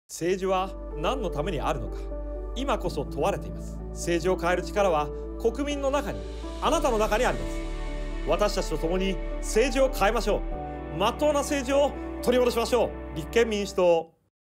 政治は何のためにあるのか、今こそ問われています。政治を変える力は国民の中に、あなたの中にあります。私たちと共に政治を変えましょう。真っ当な政治を取り戻しましょう。立憲民主党。